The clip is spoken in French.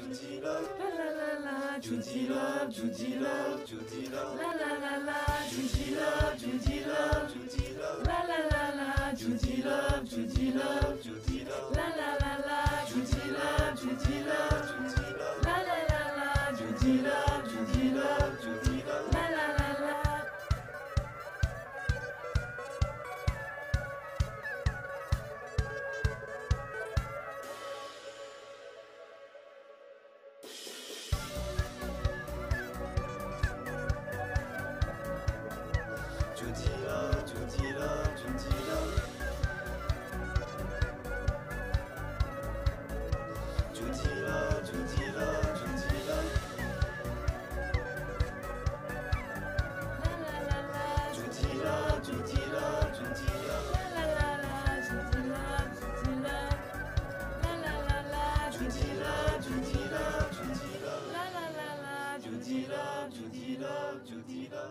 La la la la, Judy love, Judy love, Judy love. La la la la, Judy love, Judy love, Judy love. La la la la, Judy love, Judy love, Judy love. La la la la, Judy love, Judy love, Judy love. La la la la, Judy love, Judy love, Judy love. La la la la. Judy love, Judy love, Judy love. Judy love, Judy love, Judy love. La la la la, Judy love, Judy love, Judy love. La la la la, Judy love, Judy love. La la la la, Judy love, Judy love, Judy love. La la la la, Judy love, Judy love, Judy love.